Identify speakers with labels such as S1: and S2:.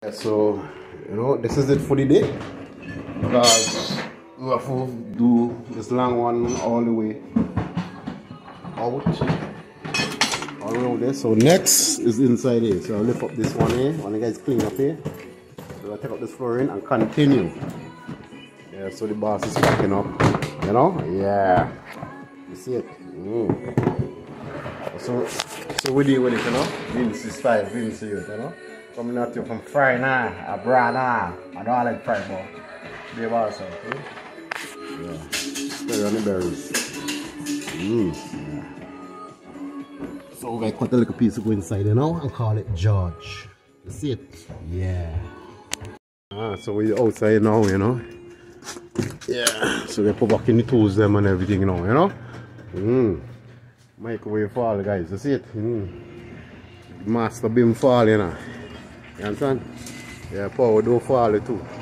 S1: So, you know, this is it for the day, because we have to do this long one all the way out, all around there. So next is inside here. So I'll lift up this one here, when the guys clean up here. So I'll take up this flooring and continue. Yeah, so the boss is packing up, you know, yeah, you see it. So we deal with it, you know, Vinci style, Vinci, you know. Coming at you from fry now, a bra now. I don't like fry, but they also, okay? Yeah, stir on the berries. Yeah. So we're gonna cut a little piece to go inside, you know, and call it George. You see it? Yeah. So we're outside now, you know. Yeah, so they put back in the tools them and everything now, you know. Microwave fall, guys, you see it? Master beam fall, you know. You understand? Yeah, power door fall too.